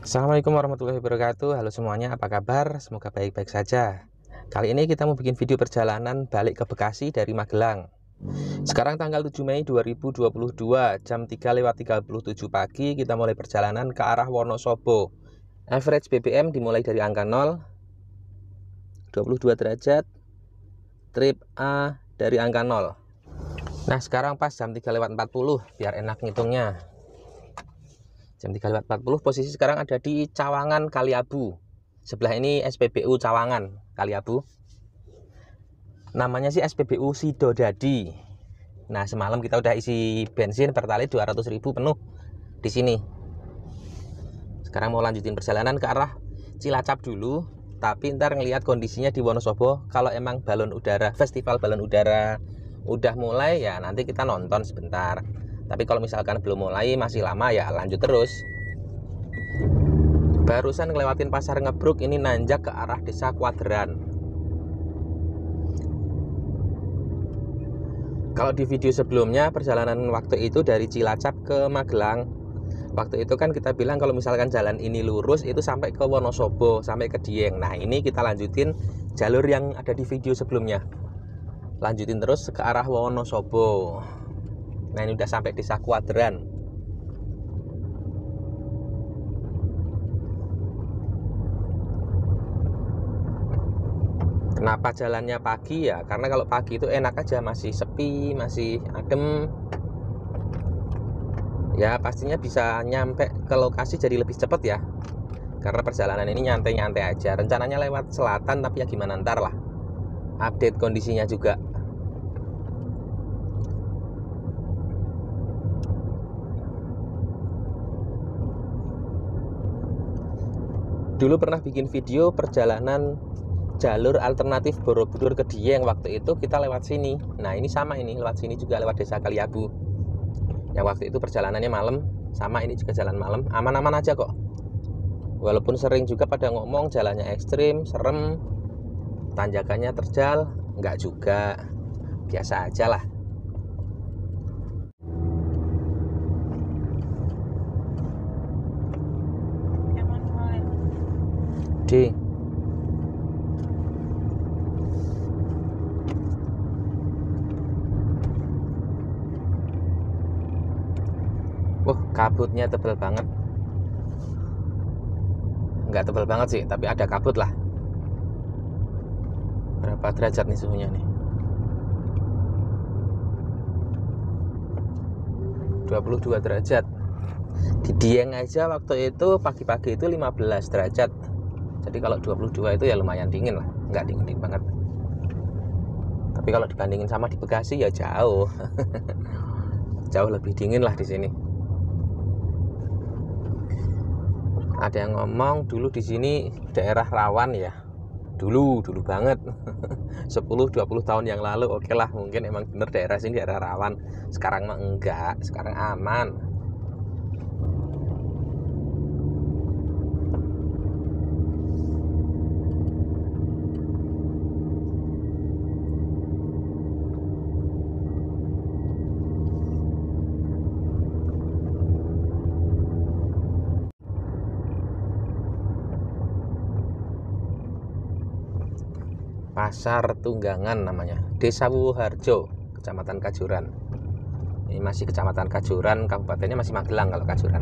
Assalamualaikum warahmatullahi wabarakatuh. Halo semuanya, apa kabar? Semoga baik-baik saja. Kali ini kita mau bikin video perjalanan balik ke Bekasi dari Magelang. Sekarang tanggal 7 Mei 2022, jam 3:37 pagi, kita mulai perjalanan ke arah Wonosobo. Average BBM dimulai dari angka 0, 22 derajat, trip A dari angka 0. Nah, sekarang pas jam 3:40, biar enak ngitungnya. Jam 3:40, posisi sekarang ada di Cawangan Kaliabu. Sebelah ini SPBU Cawangan Kaliabu. Namanya sih SPBU Sidodadi. Nah, semalam kita udah isi bensin Pertalite 200.000 penuh di sini. Sekarang mau lanjutin perjalanan ke arah Cilacap dulu, tapi ntar ngelihat kondisinya di Wonosobo. Kalau emang balon udara, festival balon udara udah mulai, ya nanti kita nonton sebentar. Tapi kalau misalkan belum mulai, masih lama, ya lanjut terus. Barusan ngelewatin pasar Ngebruk, ini nanjak ke arah desa Kuadran. Kalau di video sebelumnya, perjalanan waktu itu dari Cilacap ke Magelang, waktu itu kan kita bilang kalau misalkan jalan ini lurus itu sampai ke Wonosobo, sampai ke Dieng. Nah, ini kita lanjutin jalur yang ada di video sebelumnya. Lanjutin terus ke arah Wonosobo. Nah, ini udah sampai desa Kuadran. Kenapa jalannya pagi ya? Karena kalau pagi itu enak aja, masih sepi, masih adem. Ya, pastinya bisa nyampe ke lokasi jadi lebih cepet ya. Karena perjalanan ini nyantai-nyantai aja. Rencananya lewat selatan, tapi ya gimana ntar lah. Update kondisinya juga. Dulu pernah bikin video perjalanan jalur alternatif Borobudur ke Dieng, waktu itu kita lewat sini. Nah, ini sama, ini lewat sini juga, lewat desa Kaliabu. Yang waktu itu perjalanannya malam, sama ini juga jalan malam, aman-aman aja kok. Walaupun sering juga pada ngomong jalannya ekstrim, serem, tanjakannya terjal, enggak juga, biasa aja lah. D. Kabutnya tebal banget. Nggak tebal banget sih, tapi ada kabut lah. Berapa derajat nih suhunya nih? 22 derajat. Di Dieng aja waktu itu pagi-pagi itu 15 derajat. Jadi kalau 22 itu ya lumayan dingin lah, nggak dingin banget. Tapi kalau dibandingin sama di Bekasi ya jauh. Jauh lebih dingin lah di sini. Ada yang ngomong dulu di sini daerah rawan ya. Dulu banget. 10-20 tahun yang lalu, oke lah, mungkin emang bener daerah sini daerah rawan. Sekarang mah enggak, sekarang aman. Pasar Tunggangan namanya, Desa Wuharjo, Kecamatan Kajuran. Ini masih Kecamatan Kajuran, kabupatennya masih Magelang kalau Kajuran.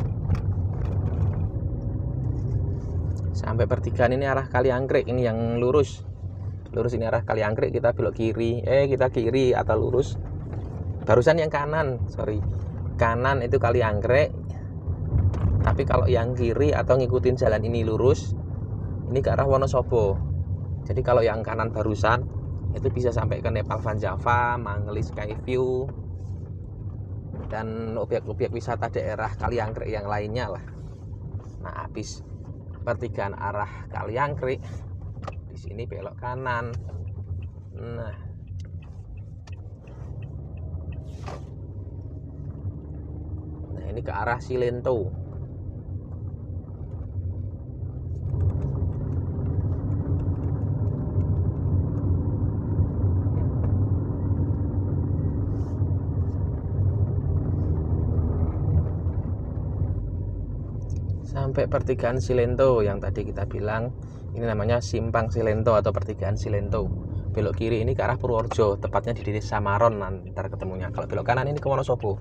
Sampai pertigaan ini arah Kaliangkrek, ini yang lurus. Lurus ini arah Kaliangkrek, kita belok kiri. Kita kiri atau lurus. Barusan yang kanan, sorry. Kanan itu Kaliangkrek. Tapi kalau yang kiri atau ngikutin jalan ini lurus, ini ke arah Wonosobo. Jadi kalau yang kanan barusan itu bisa sampai ke Nepal Van Java, Mangli Skyview, dan objek-objek wisata daerah Kaliangkrek yang lainnya lah. Nah, habis pertigaan arah Kaliangkrek, di sini belok kanan. Nah, ini ke arah Silento. sampai pertigaan Silento yang tadi kita bilang. Ini namanya Simpang Silento atau pertigaan Silento. Belok kiri ini ke arah Purworejo, tepatnya di Desa Samaron ntar ketemunya. Kalau belok kanan ini ke Wonosobo.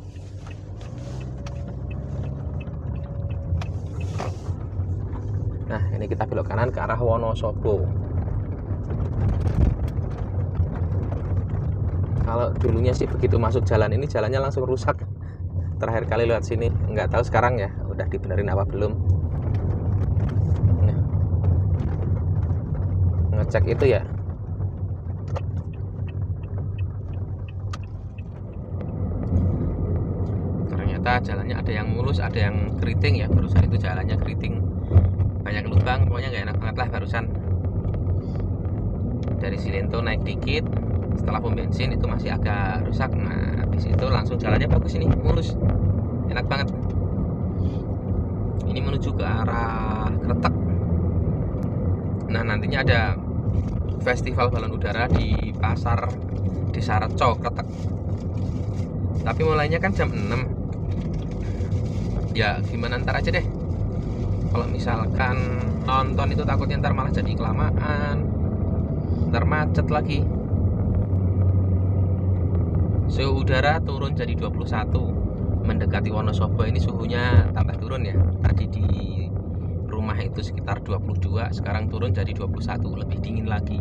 Nah, ini kita belok kanan ke arah Wonosobo. Kalau dulunya sih begitu masuk jalan ini jalannya langsung rusak. Terakhir kali lewat sini, nggak tahu sekarang ya udah dibenerin apa belum. Nah, ngecek itu ya. Ternyata jalannya ada yang mulus, ada yang keriting ya. Barusan itu jalannya keriting, banyak lubang, pokoknya nggak enak banget lah barusan. Dari Silento naik dikit, setelah pom bensin itu masih agak rusak. Nah, habis itu langsung jalannya bagus, ini mulus, enak banget. Ini menuju ke arah Kretek. Nah, nantinya ada festival balon udara di pasar Desa Reco, Kretek. Tapi mulainya kan jam 6. Ya gimana ntar aja deh. Kalau misalkan nonton itu takutnya ntar malah jadi kelamaan, ntar macet lagi. Suhu udara turun jadi 21. Mendekati Wonosobo ini suhunya tambah turun ya. Tadi di rumah itu sekitar 22, sekarang turun jadi 21, lebih dingin lagi.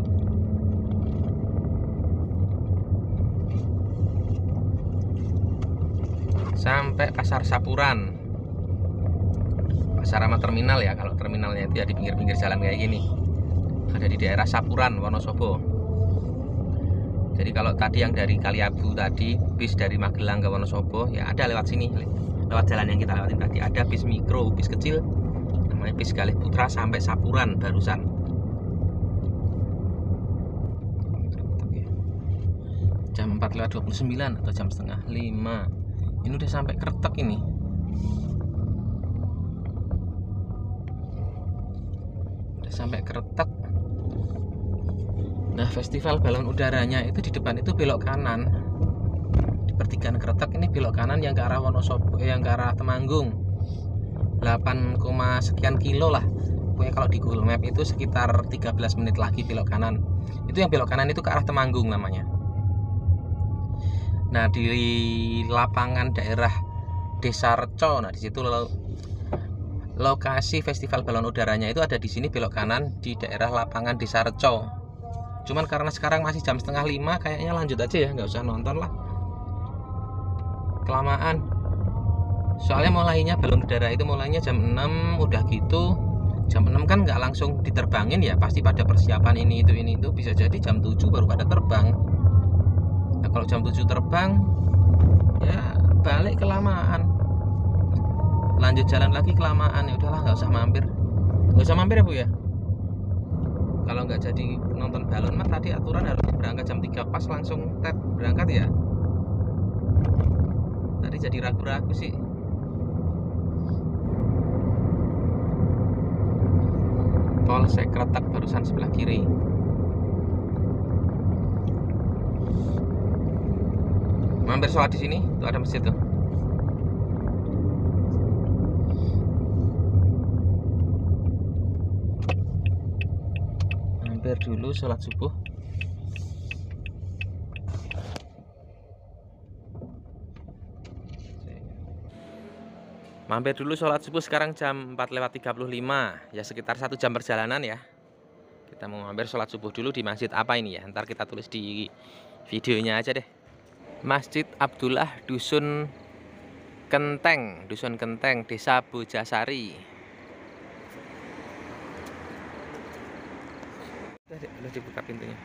Sampai Pasar Sapuran. Pasar sama terminal ya. Kalau terminalnya itu ya di pinggir-pinggir jalan kayak gini. Ada di daerah Sapuran, Wonosobo. Jadi kalau tadi yang dari Kaliabu tadi, bis dari Magelang ke Wonosobo, ya ada lewat sini, lewat jalan yang kita lewatin tadi. Ada bis mikro, bis kecil, namanya bis Galih Putra sampai Sapuran barusan. Jam 4:29 atau jam setengah 5. Ini udah sampai Kretek ini. Udah sampai Kretek. Nah, festival balon udaranya itu di depan itu belok kanan. Di pertigaan Kretek ini belok kanan yang ke arah Wonosobo, yang ke arah Temanggung. 8, sekian kilo lah. Pokoknya kalau di Google Map itu sekitar 13 menit lagi belok kanan. Itu yang belok kanan itu ke arah Temanggung namanya. Nah, di lapangan daerah Desa Reco, nah di situ lokasi festival balon udaranya itu ada di sini belok kanan di daerah lapangan Desa Reco. Cuman karena sekarang masih jam setengah 5, kayaknya lanjut aja ya, nggak usah nonton lah, kelamaan. Soalnya mulainya balon udara itu mulainya jam 6, udah gitu jam 6 kan nggak langsung diterbangin ya, pasti pada persiapan ini itu, bisa jadi jam 7 baru pada terbang. Nah, kalau jam 7 terbang ya balik kelamaan, lanjut jalan lagi kelamaan. Ya udahlah, nggak usah mampir ya Bu ya. Kalau nggak jadi nonton balon mah tadi aturan harusnya berangkat jam 3 pas langsung berangkat ya. Tadi jadi ragu-ragu sih. Polsek Kretek barusan sebelah kiri. Mampir sholat di sini, tuh ada masjid tuh. Mampir dulu sholat subuh. Mampir dulu sholat subuh, sekarang jam 4:35, ya sekitar 1 jam perjalanan ya. Kita mau mampir sholat subuh dulu di masjid apa ini ya, ntar kita tulis di videonya aja deh. Masjid Abdullah Dusun Kenteng, Desa Bojasari. Udah dibuka pintunya.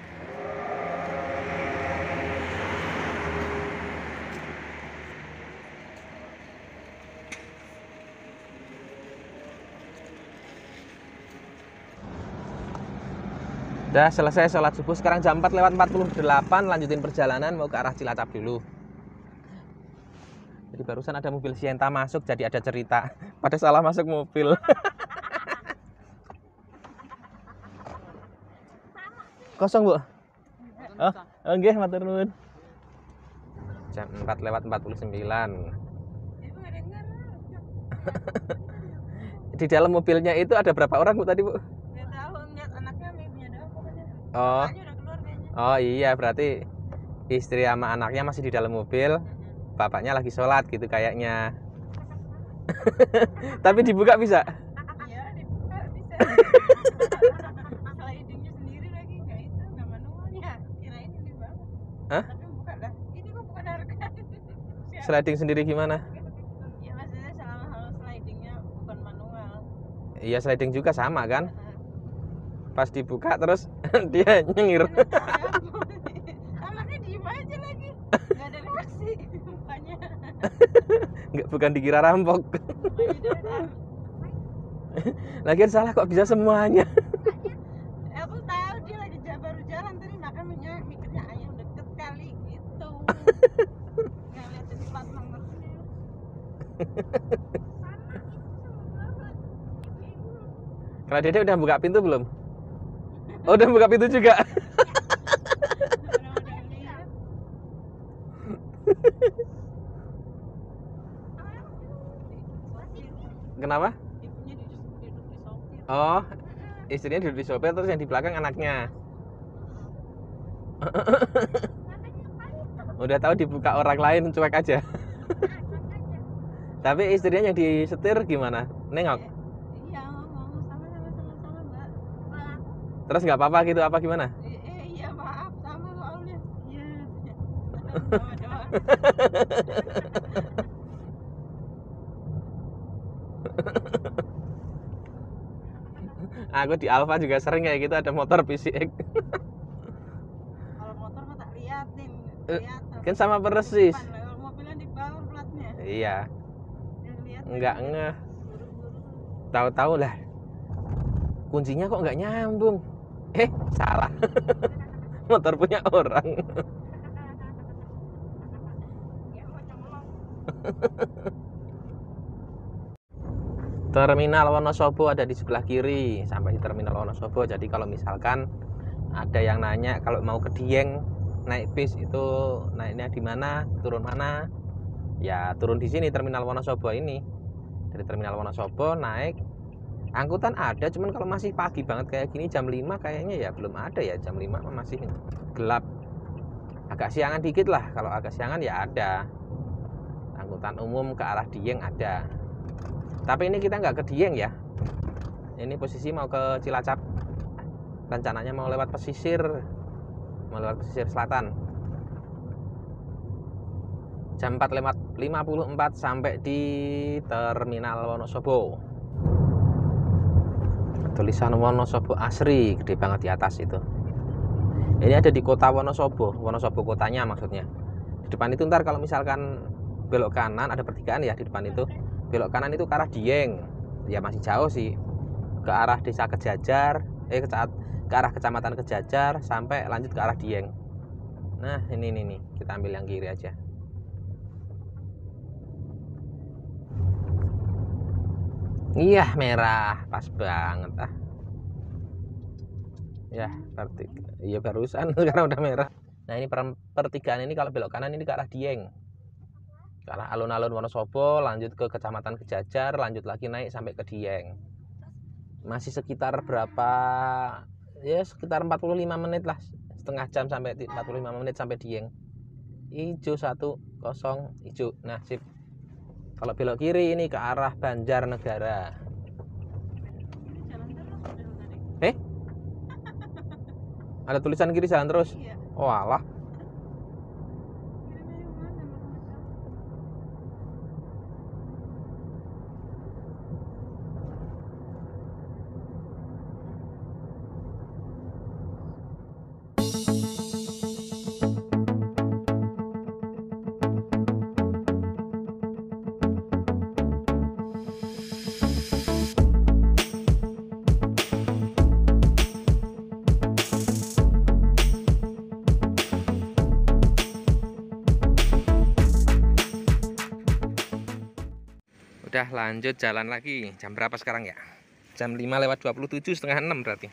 Udah selesai sholat subuh, sekarang jam 4:48, lanjutin perjalanan mau ke arah Cilacap dulu. Jadi barusan ada mobil Sienta masuk, jadi ada cerita pada salah masuk mobil. Kosong Bu? Oh, oke, matur nuwun. Jam 4:49. Di dalam mobilnya itu ada berapa orang Bu tadi Bu? Nggak tahu, ngeliat anaknya ibunya doang pokoknya. Oh. Bapaknya udah keluar kayaknya. Oh iya, berarti istri sama anaknya masih di dalam mobil, bapaknya lagi sholat gitu kayaknya. Tapi dibuka bisa? Iya, dibuka bisa. Slidingnya sendiri lagi, nggak manualnya. Kirain ini banget. Hah? Tapi buka lah. Ini kok bukan harga. Sliding sendiri gimana? Ya maksudnya selama hal slidingnya bukan manual. Iya, sliding juga sama kan? Pas dibuka terus dia nyengir. Anaknya diem aja lagi, nggak ada reaksi mukanya. Nggak, bukan dikira rampok. Mukanya datar. Lagian salah kok bisa semuanya. Aku tahu dia lagi baru jalan tadi, makanya mikirnya ayam deket kali gitu. Nggak liatin plat nomornya. Kalau Dede udah buka pintu belum? Oh, udah buka pintu juga. Udah lihat. Kenapa? Ibunya duduk di sopir. Oh, istrinya duduk di sopir terus yang di belakang anaknya. Udah tahu dibuka orang lain cuek aja. Tapi istrinya yang di setir gimana? Nengok. Iya, ngomong sama Mbak. Terus nggak apa-apa gitu apa gimana? Iya maaf sama soalnya. Iya. Sama doang. Aku di Alfa juga sering kayak gitu, ada motor PCX. Kalau motor mah tak liatin, kelihatan. Kan sama persis. Kalau mobilnya di bawah platnya. Iya, Yang lihat nggak ngeh. buru-buru. Tahu-tahu lah. Kuncinya kok nggak nyambung. Salah. Motor punya orang. Ya mau nyolong. Terminal Wonosobo ada di sebelah kiri sampai di Terminal Wonosobo. Jadi kalau misalkan ada yang nanya kalau mau ke Dieng naik bis itu naiknya di mana, turun mana? Ya turun di sini Terminal Wonosobo ini. Dari Terminal Wonosobo naik angkutan ada, cuman kalau masih pagi banget kayak gini jam 5 kayaknya ya belum ada ya. Jam 5 masih gelap. Agak siangan dikit lah. Kalau agak siangan ya ada. Angkutan umum ke arah Dieng ada. Tapi ini kita nggak ke Dieng ya. Ini posisi mau ke Cilacap. Rencananya mau lewat pesisir. Mau lewat pesisir selatan. Jam 4:54 sampai di Terminal Wonosobo. Tulisan Wonosobo Asri gede banget di atas itu. Ini ada di kota Wonosobo. Wonosobo kotanya maksudnya. Di depan itu ntar kalau misalkan belok kanan ada pertigaan ya di depan itu. Belok kanan itu ke arah Dieng. Ya masih jauh sih. Ke arah Desa Kejajar, ke arah Kecamatan Kejajar sampai lanjut ke arah Dieng. Nah, ini nih, kita ambil yang kiri aja. Iya, merah, pas banget ah. Ya, iya barusan sekarang udah merah. Nah, ini pertigaan ini kalau belok kanan ini ke arah Dieng. Ke arah alun-alun Wonosobo, lanjut ke Kecamatan Kejajar, lanjut lagi naik sampai ke Dieng. Masih sekitar berapa? Ya sekitar 45 menit lah, setengah jam sampai 45 menit sampai Dieng. Hijau 10 hijau. Nah, sip. Kalau belok kiri ini ke arah Banjarnegara. Ada tulisan kiri jalan terus? Iya. Oh alah. Udah lanjut jalan lagi. Jam berapa sekarang ya? Jam 5:27, setengah 6 berarti.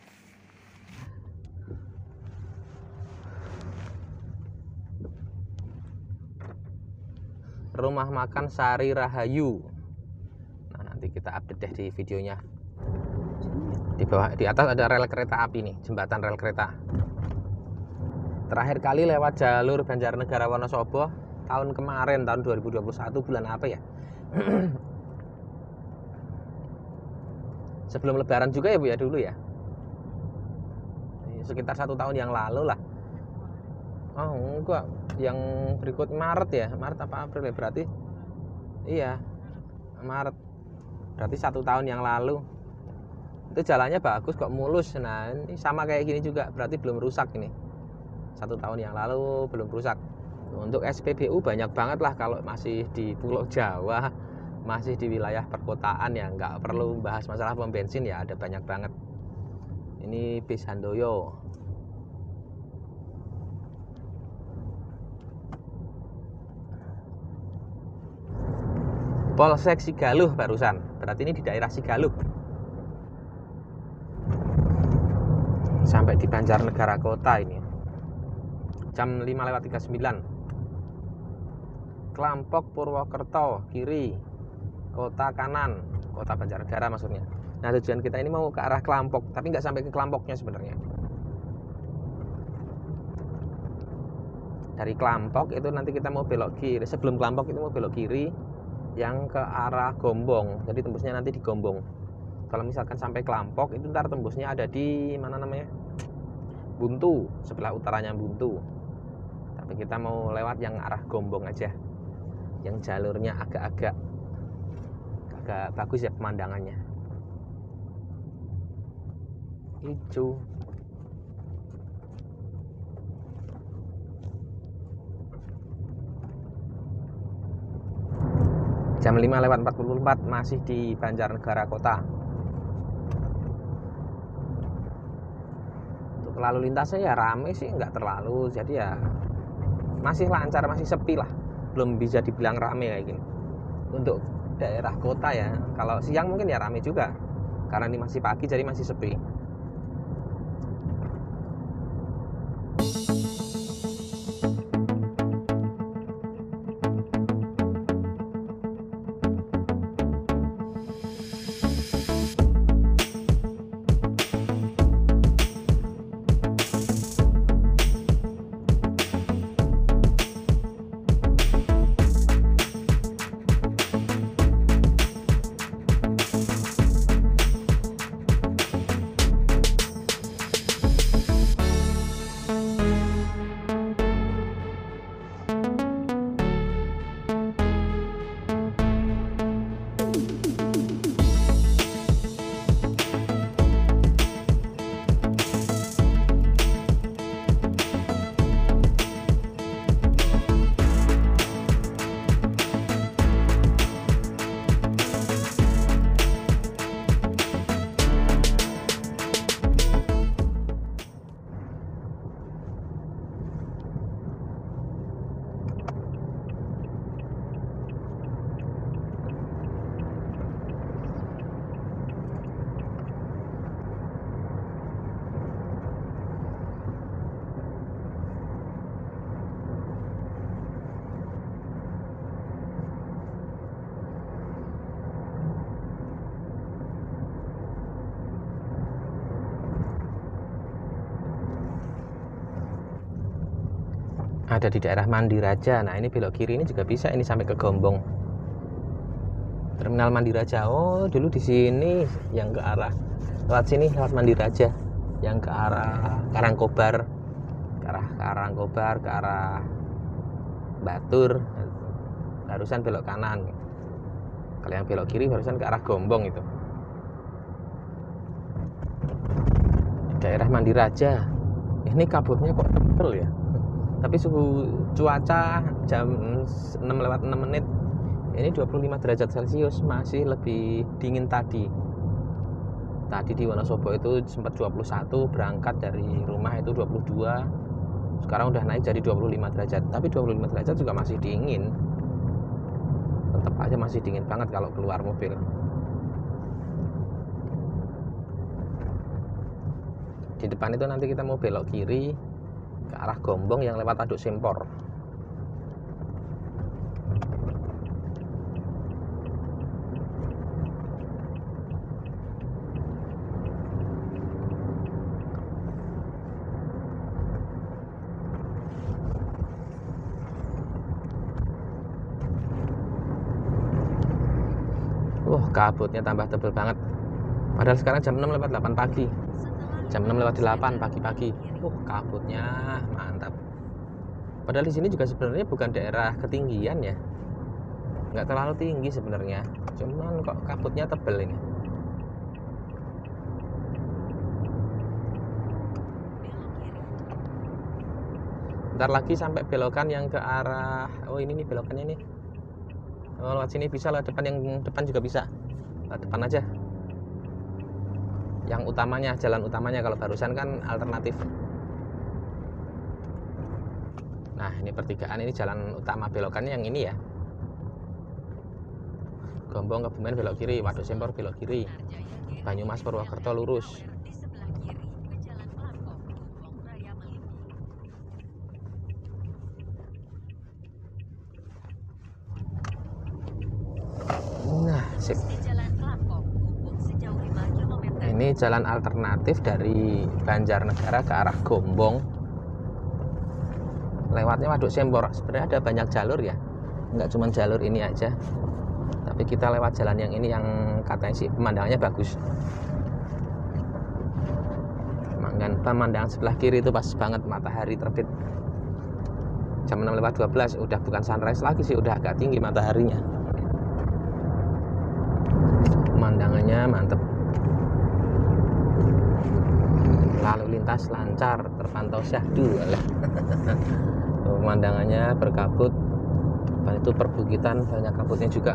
Rumah makan Sari Rahayu. Nah, nanti kita kita update deh di videonya. Di bawah, di atas ada rel kereta api nih, jembatan rel kereta. Terakhir kali lewat jalur Banjarnegara Wonosobo tahun kemarin, tahun 2021 bulan apa ya? Sebelum lebaran juga ya Bu ya dulu ya. Sekitar 1 tahun yang lalu lah. Oh enggak, yang berikut Maret ya, Maret apa April ya berarti? Iya, Maret. Berarti 1 tahun yang lalu. Itu jalannya bagus kok, mulus. Nah ini sama kayak gini juga, berarti belum rusak ini. 1 tahun yang lalu belum rusak. Untuk SPBU banyak banget lah kalau masih di Pulau Jawa, masih di wilayah perkotaan ya, nggak perlu bahas masalah pom bensin ya, ada banyak banget. Ini bis Handoyo. Polsek Sigaluh barusan, berarti ini di daerah Sigaluh. Sampai di Banjarnegara Kota ini. Jam 5:39. Klampok Purwokerto kiri, kota kanan, kota Banjarnegara maksudnya. Nah tujuan kita ini mau ke arah Klampok, tapi nggak sampai ke Klampoknya sebenarnya. Dari Klampok itu nanti kita mau belok kiri, sebelum Klampok itu mau belok kiri yang ke arah Gombong, jadi tembusnya nanti di Gombong. Kalau misalkan sampai Klampok itu ntar tembusnya ada di mana namanya, Buntu, sebelah utaranya Buntu. Tapi kita mau lewat yang arah Gombong aja, yang jalurnya agak bagus ya pemandangannya, hijau. Jam 5:44 masih di Banjarnegara Kota. Untuk lalu lintasnya ya rame sih, nggak terlalu, jadi ya masih lancar, masih sepi lah, belum bisa dibilang rame kayak gini. Untuk daerah kota ya, kalau siang mungkin ya rame juga, karena ini masih pagi jadi masih sepi. Ada di daerah Mandiraja. Nah ini belok kiri ini juga bisa, ini sampai ke Gombong. Terminal Mandiraja. Oh dulu di sini yang ke arah lewat sini, lewat Mandiraja, yang ke arah Karangkobar, ke arah Batur, barusan belok kanan. Kalau yang belok kiri barusan ke arah Gombong itu. Di daerah Mandiraja. Ini kabutnya kok tebel ya. Tapi suhu cuaca jam 6:06 ini 25 derajat Celcius, masih lebih dingin tadi. Tadi di Wonosobo itu sempat 21, berangkat dari rumah itu 22. Sekarang udah naik jadi 25 derajat. Tapi 25 derajat juga masih dingin. Tetap aja masih dingin banget kalau keluar mobil. Di depan itu nanti kita mau belok kiri ke arah Gombong yang lewat Waduk Simpor. Kabutnya tambah tebel banget. Padahal sekarang jam 6 lewat 8 pagi. Jam 6 lewat 8 pagi-pagi. Kabutnya mantap. Padahal di sini juga sebenarnya bukan daerah ketinggian ya. Nggak terlalu tinggi sebenarnya. Cuman kok kabutnya tebel ini. Ntar lagi sampai belokan yang ke arah, ini nih belokannya nih. Lewat sini bisa, lewat depan, yang depan juga bisa. Lewat depan aja. Yang utamanya, jalan utamanya, kalau barusan kan alternatif. Nah, ini pertigaan, ini jalan utama, belokannya yang ini ya. Gombong Kebumen belok kiri, Waduk Sempor belok kiri, Banyumas Purwokerto lurus. Nah, sip. Ini jalan alternatif dari Banjarnegara ke arah Gombong. Lewatnya Waduk Sempor. Sebenarnya ada banyak jalur ya, nggak cuma jalur ini aja. Tapi kita lewat jalan yang ini, yang katanya sih pemandangannya bagus. Pemandangan sebelah kiri itu pas banget matahari terbit. Jam 6 lewat 12 udah bukan sunrise lagi sih, udah agak tinggi mataharinya. Pemandangannya mantep. Lalu lintas lancar, terpantau syahdu. Pemandangannya berkabut. Dan itu perbukitan, banyak kabutnya juga.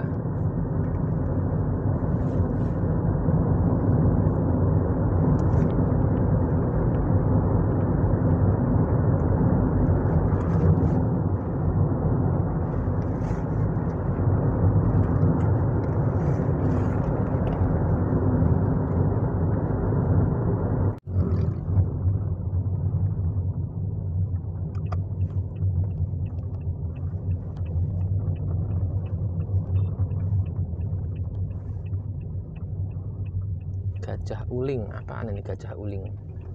Gajah Uling, apaan ini Gajah Uling?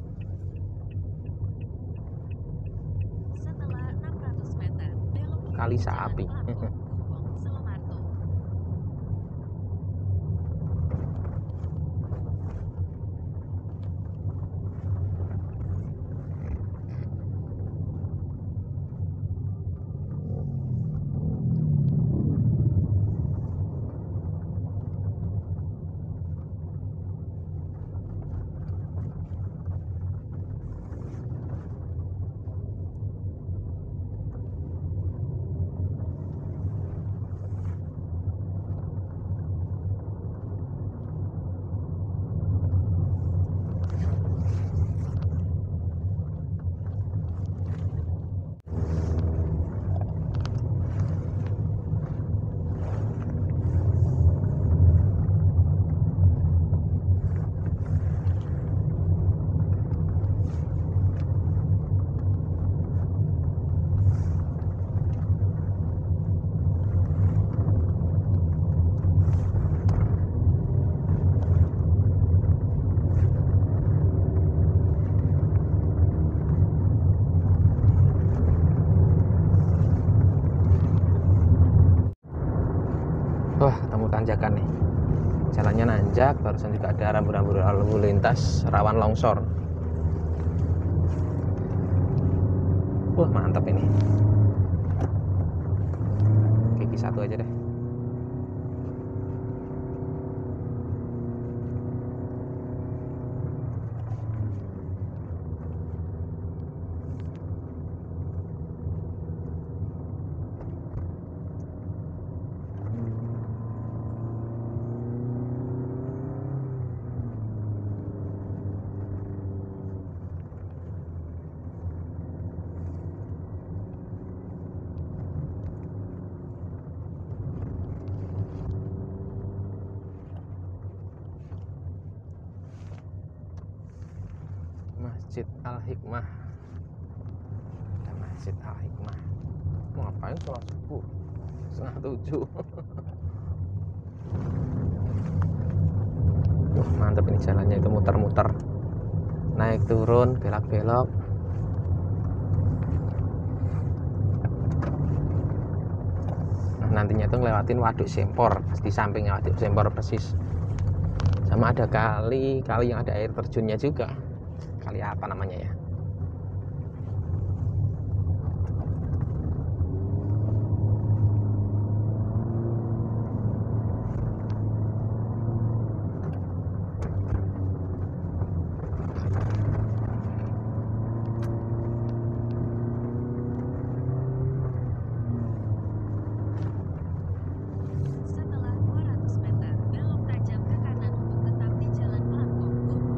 Setelah 600 meter, belok Kali Sapi. Wah, ketemu tanjakan nih. Jalannya nanjak, barusan juga ada rambu-rambu lalu lintas, rawan longsor. Wah, mantap ini. Gigi satu aja deh. Masjid Al-Hikmah. Ada Masjid Al-Hikmah. Mau ngapain sholat subuh? 6:30. Wah, mantap ini jalannya, itu muter-muter. Naik turun, belok-belok. Nah, nantinya tuh ngelewatin Waduk Sempor, di sampingnya Waduk Sempor persis. Sama ada kali yang ada air terjunnya juga. Kali apa namanya ya? Setelah 200 meter, belok tajam ke kanan untuk tetap di Jalan Melangkong, Gombong.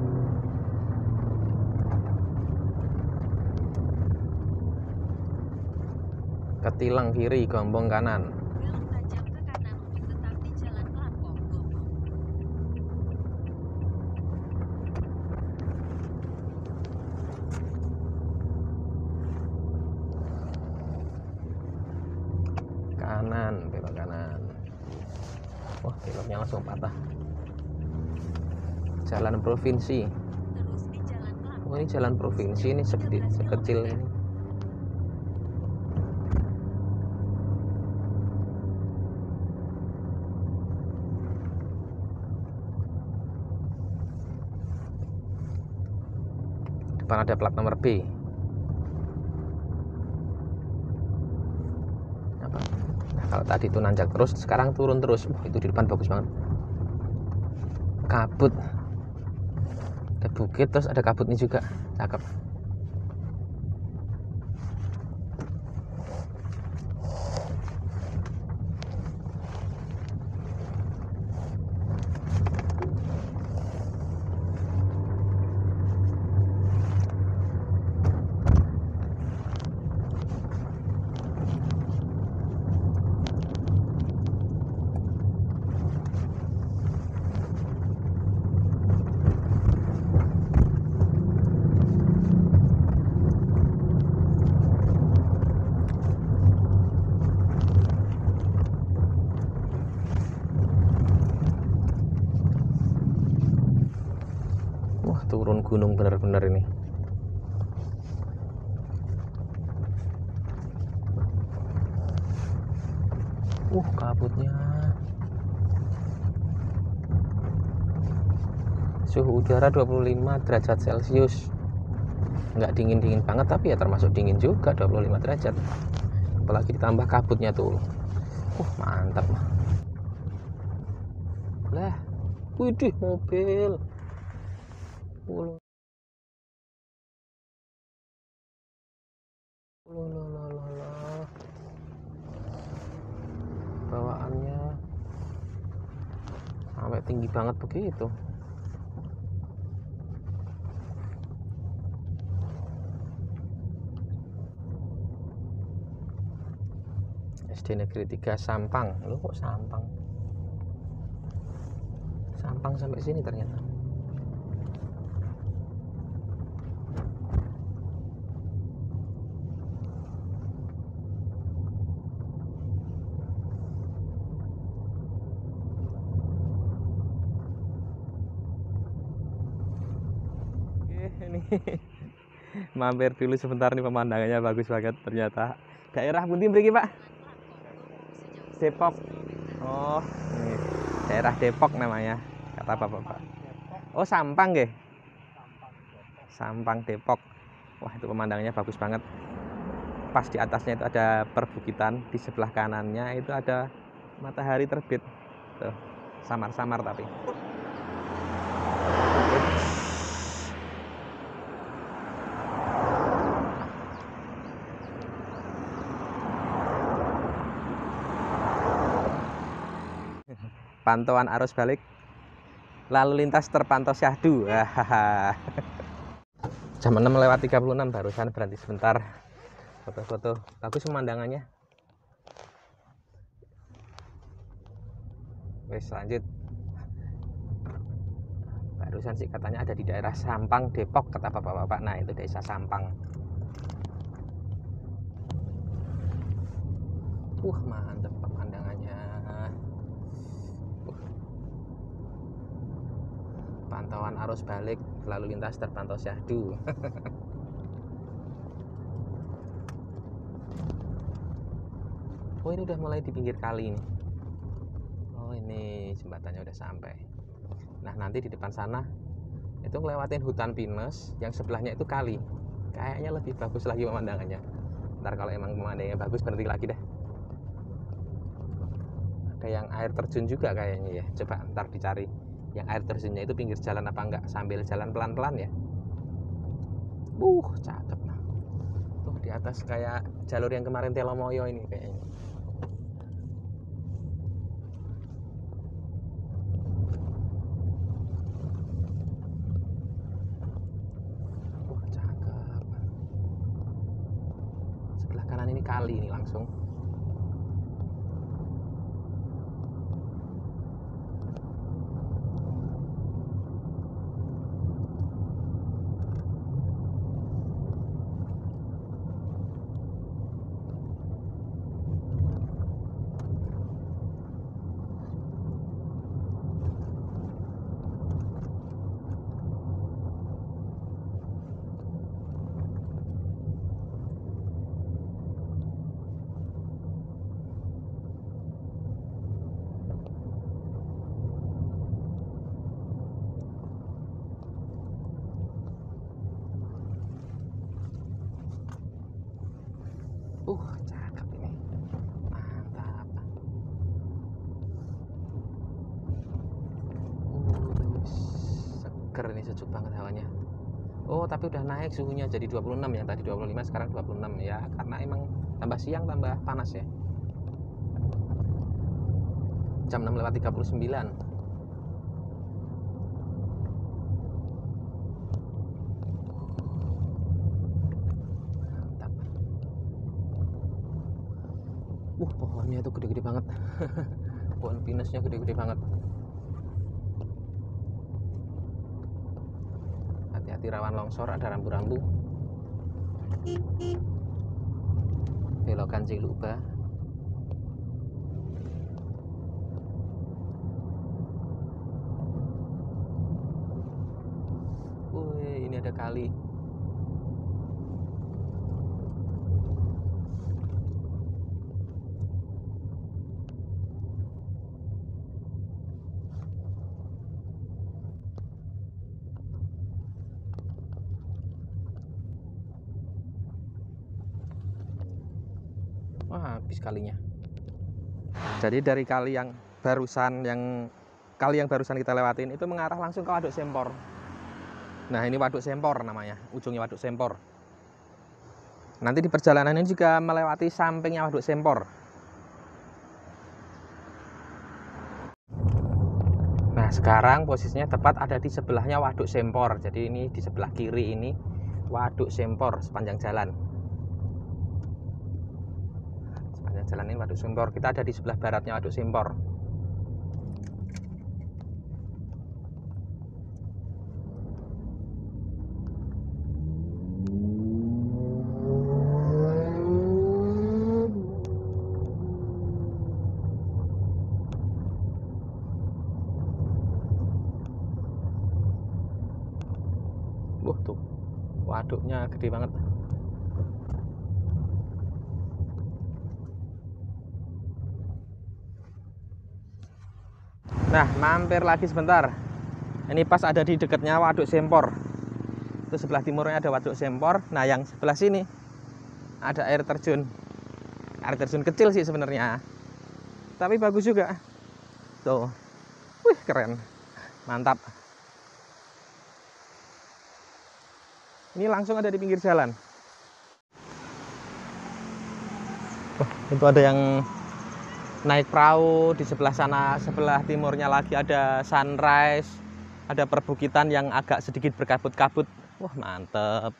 Ketilang kiri, Gombong kanan. Belok tajam ke kanan untuk tetap di Jalan Melangkong, Gombong. Kanan, belok kanan. Wah, beloknya langsung patah. Jalan provinsi. Terus di Jalan Melangkong. Oh, ini jalan provinsi, ini sekecil ini. Depan ada plat nomor B. Apa? Nah, kalau tadi itu nanjak terus, sekarang turun terus. Itu di depan bagus banget. Kabut. Ada bukit, terus ada kabutnya juga. Cakep. Wah, turun gunung bener-bener ini. Kabutnya. Suhu udara 25 derajat Celcius. Nggak dingin-dingin banget, tapi ya termasuk dingin juga, 25 derajat. Apalagi ditambah kabutnya tuh. Mantap. Lah, widih mobil. Bawaannya sampai tinggi banget begitu. SD Negeri 3 Sampang. Loh, kok Sampang? Sampang sampai sini ternyata. Ini mampir dulu sebentar nih, pemandangannya bagus banget ternyata. Daerah pundi mriki, Pak? Depok. Oh, ini daerah Depok namanya, kata Bapak. Oh, Sampang nggih. Sampang Depok. Wah, itu pemandangannya bagus banget. Pas di atasnya itu ada perbukitan, di sebelah kanannya itu ada matahari terbit. Tuh, samar-samar tapi. Pantauan arus balik, lalu lintas terpantau syahdu. Jam 6:36 barusan berhenti sebentar, foto-foto. Bagus pemandangannya. Wes, lanjut. Barusan sih katanya ada di daerah Sampang Depok, kata bapak-bapak. Nah, itu desa Sampang. Mantap pemandangannya. Pantauan arus balik, lalu lintas terpantau syahdu. Oh, ini udah mulai di pinggir kali ini. Oh, ini jembatannya udah sampai. Nah, nanti di depan sana itu ngelewatin hutan pinus, yang sebelahnya itu kali. Kayaknya lebih bagus lagi pemandangannya. Ntar kalau emang pemandangannya bagus, berhenti lagi deh. Ada yang air terjun juga kayaknya ya. Coba ntar dicari yang air terjunnya itu pinggir jalan apa enggak, sambil jalan pelan-pelan ya. Cakep. Tuh di atas kayak jalur yang kemarin Telomoyo ini kayaknya. Cakep. Sebelah kanan ini kali ini langsung. Cakep ini. Mantap. Seger ini, sejuk banget hawanya. Oh, tapi udah naik suhunya jadi 26, yang tadi 25 sekarang 26 ya, karena emang tambah siang tambah panas ya. Jam 6:39. Mantap. Pohonnya itu gede-gede banget. Pohon pinusnya gede-gede banget. Hati-hati rawan longsor, ada rambu-rambu. Belokan Ciluba. Ini ada kali. Wah, habis kalinya. Jadi dari kali yang barusan kita lewatin itu mengarah langsung ke Waduk Sempor. Nah, ini Waduk Sempor namanya, ujungnya Waduk Sempor. Nanti di perjalanan ini juga melewati sampingnya Waduk Sempor. Nah, sekarang posisinya tepat ada di sebelahnya Waduk Sempor. Jadi ini di sebelah kiri ini Waduk Sempor sepanjang jalan. Jalan ini Waduk Sempor, kita ada di sebelah baratnya Waduk Sempor. Tuh waduknya gede banget. Nah, mampir lagi sebentar. Ini pas ada di dekatnya Waduk Sempor. Itu sebelah timurnya ada Waduk Sempor. Nah, yang sebelah sini ada air terjun. Air terjun kecil sih sebenarnya, tapi bagus juga. Tuh, keren, mantap. Ini langsung ada di pinggir jalan. Itu ada yang naik perahu. Di sebelah sana, sebelah timurnya lagi ada sunrise, ada perbukitan yang agak sedikit berkabut-kabut. Wah, mantep.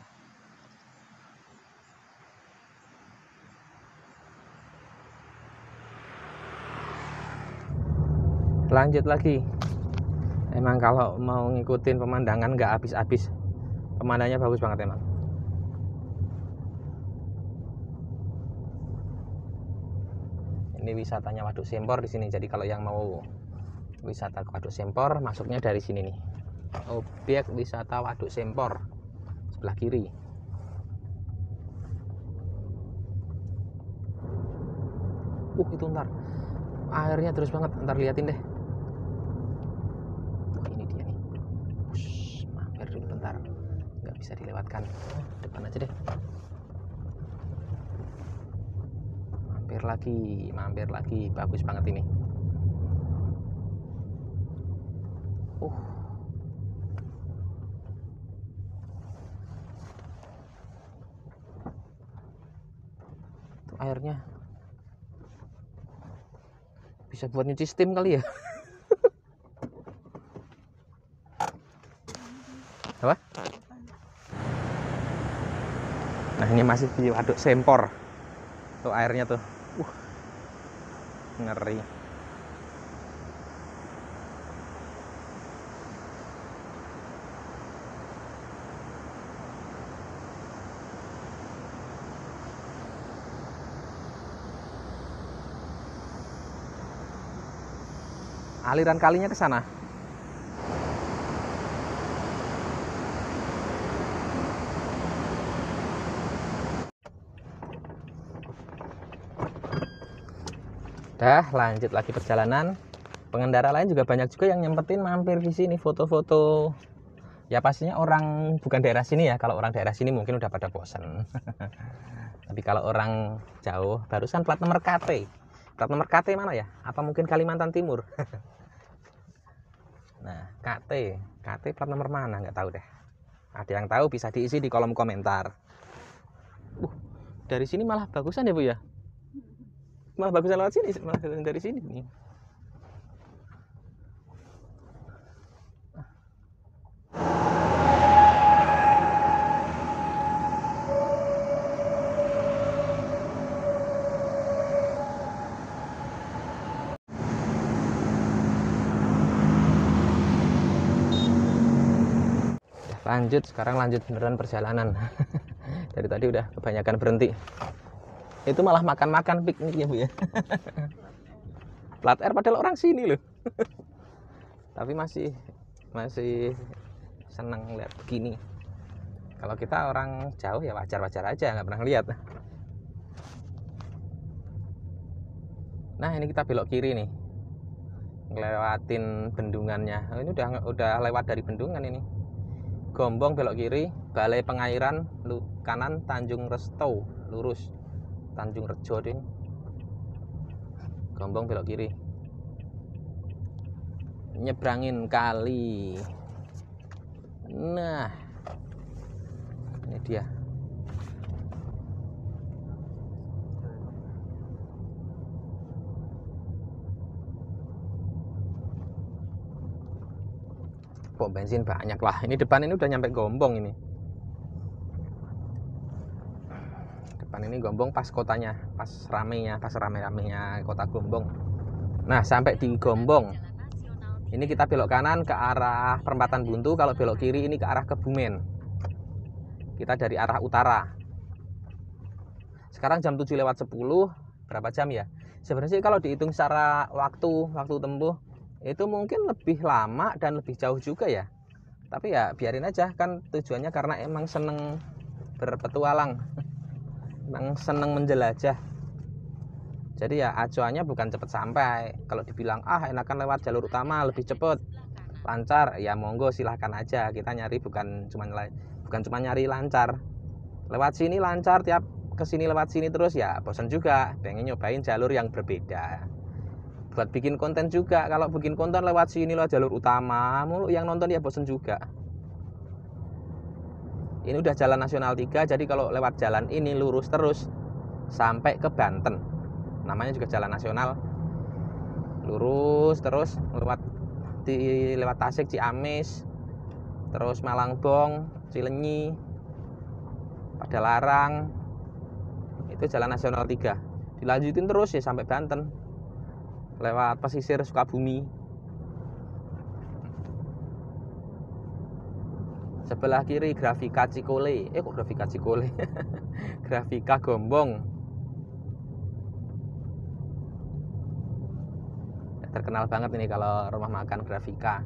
Lanjut lagi. Emang kalau mau ngikutin pemandangan nggak habis-habis. Pemandangannya bagus banget emang. Ini wisatanya Waduk Sempor di sini. Jadi kalau yang mau wisata ke Waduk Sempor, masuknya dari sini nih. Objek wisata Waduk Sempor sebelah kiri. Itu ntar airnya terus banget, ntar liatin deh. Wah, ini dia nih. Mampir dulu bentar, nggak bisa dilewatkan. Depan aja deh. Mampir lagi, bagus banget ini. Itu airnya bisa buat nyuci steam kali ya. Apa? Nah, ini masih di waduk Sempor. Tuh airnya tuh. Ngeri. Aliran kalinya ke sana. Dah, lanjut lagi perjalanan. Pengendara lain juga banyak juga yang nyempetin mampir di sini foto-foto. Ya pastinya orang bukan daerah sini ya. Kalau orang daerah sini mungkin udah pada bosan. Tapi kalau orang jauh, barusan plat nomor KT. Plat nomor KT mana ya? Apa mungkin Kalimantan Timur? Nah, KT plat nomor mana? Nggak tahu deh. Ada yang tahu bisa diisi di kolom komentar. Dari sini malah bagusan ya Bu ya? Malah bagusan lewat sini, malah dari sini nih. Sekarang lanjut beneran perjalanan. Dari tadi udah kebanyakan berhenti. Itu malah makan-makan piknik ya Bu ya. Plat R padahal orang sini loh. Tapi masih seneng lihat begini. Kalau kita orang jauh ya wajar-wajar aja, nggak pernah lihat. Nah, ini kita belok kiri nih. Ngelewatin bendungannya. Ini udah lewat dari bendungan ini. Gombong belok kiri, Balai Pengairan kanan, Tanjung Resto lurus, Tanjung Rejo ding. Gombong belok kiri, nyebrangin kali. Nah, ini dia. Pom bensin banyak lah. Ini depan ini udah nyampe Gombong ini. Depan ini Gombong pas kotanya, pas rame-ramenya kota Gombong. Nah, sampai di Gombong. Ini kita belok kanan ke arah perempatan Buntu, kalau belok kiri ini ke arah Kebumen. Kita dari arah utara. Sekarang jam 7:10, berapa jam ya? Sebenarnya sih kalau dihitung secara waktu tempuh itu mungkin lebih lama dan lebih jauh juga ya. Tapi ya biarin aja, kan tujuannya karena emang seneng berpetualang, emang seneng menjelajah. Jadi ya acuannya bukan cepet sampai. Kalau dibilang enakan lewat jalur utama lebih cepet, lancar, ya monggo silahkan aja. Kita nyari bukan cuma nyari lancar. Lewat sini lancar, tiap kesini lewat sini terus ya bosan juga. Pengen nyobain jalur yang berbeda. Buat bikin konten juga. Kalau bikin konten lewat sini lewat jalur utama mulu, yang nonton ya bosen juga. Ini udah jalan nasional 3, jadi kalau lewat jalan ini lurus terus sampai ke Banten. Namanya juga jalan nasional. Lurus terus lewat Tasik, Ciamis, terus Malangbong, Cilenyi, Padalarang. Itu jalan nasional 3. Dilanjutin terus ya sampai Banten. Lewat pesisir Sukabumi. Sebelah kiri Grafika Cikole. Kok Grafika Cikole? Grafika Gombong. Terkenal banget ini kalau rumah makan Grafika.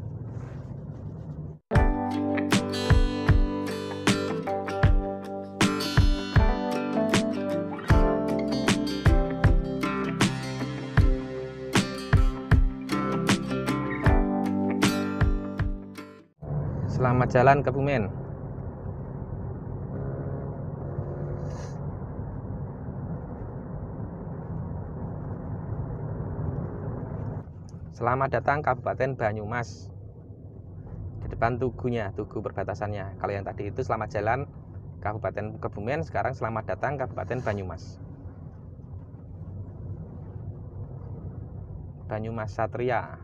Selamat jalan Kebumen. Selamat datang Kabupaten Banyumas. Di depan tugunya, tugu perbatasannya. Kalau yang tadi itu selamat jalan Kabupaten Kebumen, sekarang selamat datang Kabupaten Banyumas. Banyumas Satria.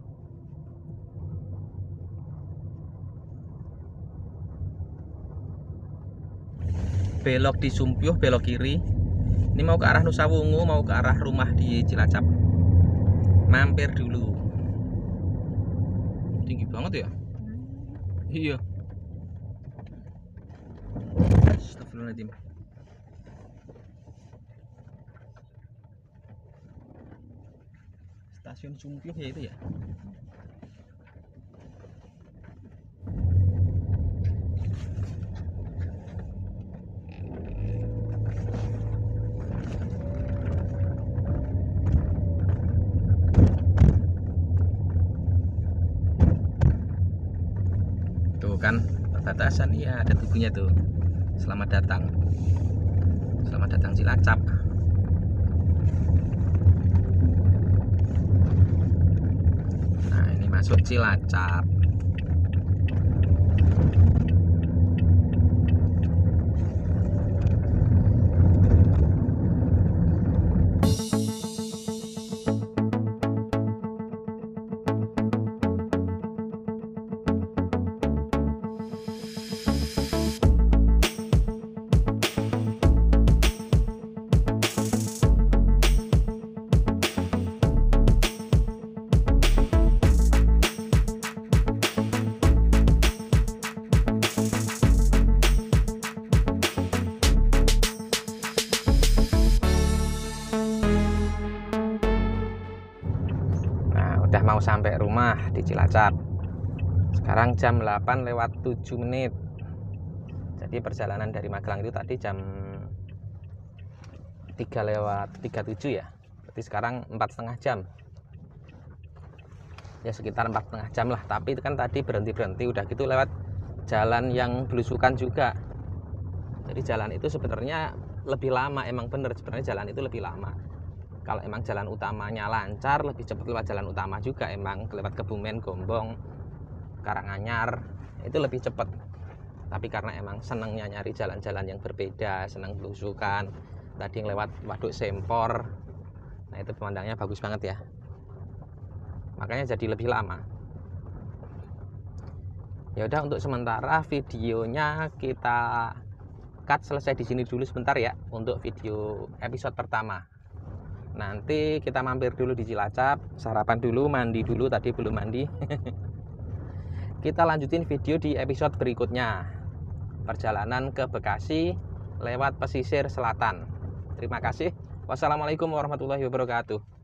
Belok di Sumpyuh, belok kiri. Ini mau ke arah Nusa Wungu, mau ke arah rumah di Cilacap. Mampir dulu. Tinggi banget ya? Iya. Astagfirullahaladzim. Stasiun Sumpyuh ya itu ya? Tuh kan perbatasan, iya ada tugunya tuh. Selamat datang Cilacap. Nah ini masuk Cilacap. Udah mau sampai rumah di Cilacap. Sekarang jam 8:07. Jadi perjalanan dari Magelang itu tadi jam 3:37 ya. Berarti sekarang 4,5 jam. Ya sekitar 4,5 jam lah. Tapi itu kan tadi berhenti-berhenti udah gitu lewat jalan yang belusukan juga. Jadi jalan itu sebenarnya lebih lama, emang bener sebenarnya jalan itu lebih lama. Kalau emang jalan utamanya lancar, lebih cepat lewat jalan utama juga. Emang lewat Kebumen, Gombong, Karanganyar itu lebih cepat. Tapi karena emang senangnya nyari jalan-jalan yang berbeda, senang belusukan. Tadi yang lewat Waduk Sempor, nah itu pemandangannya bagus banget ya. Makanya jadi lebih lama. Ya udah, untuk sementara videonya kita cut selesai di sini dulu sebentar ya untuk video episode pertama. Nanti kita mampir dulu di Cilacap, sarapan dulu, mandi dulu, tadi belum mandi. Kita lanjutin video di episode berikutnya. Perjalanan ke Bekasi lewat pesisir selatan. Terima kasih. Wassalamualaikum warahmatullahi wabarakatuh.